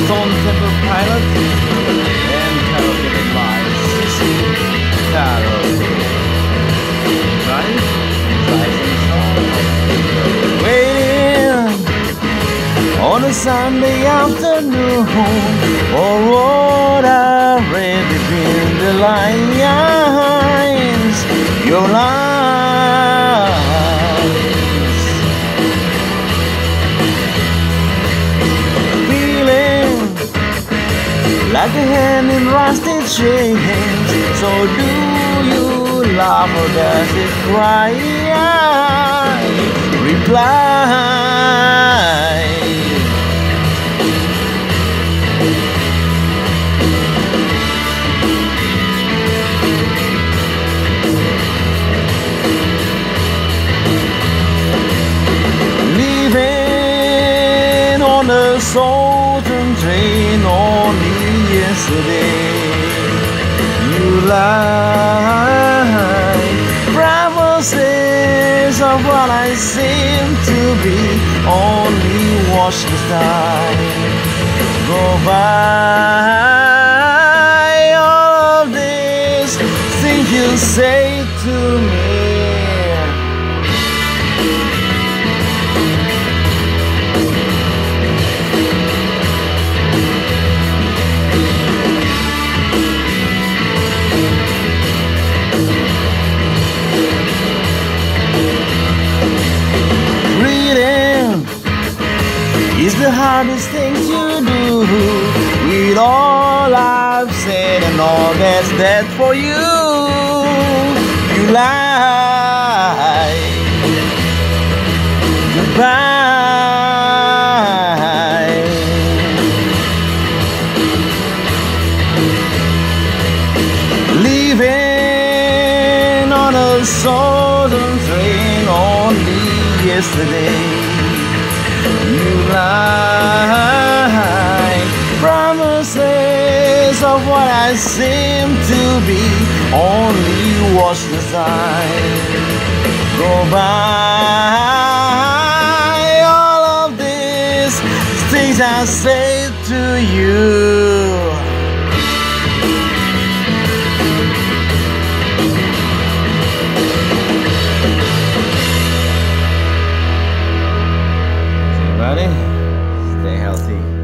Stone Temple Pilots and Karaoke by Sissy Karaoke. Right? Waiting on a Sunday afternoon for what I read between the lines, your lines. Feeling like a hand in rusted chains. So do you laugh or does it cry? Reply. Leaving on a southern train only yesterday. You lie, promises of what I seem to be only watch the sky go by. All of these things you say to me, is the hardest thing to do. With all I've said and all that's dead for you, you lie. Goodbye. Leaving on a southern train only yesterday. You lie, promises of what I seem to be only watch the sign go by. All of these things I say to you. Stay healthy.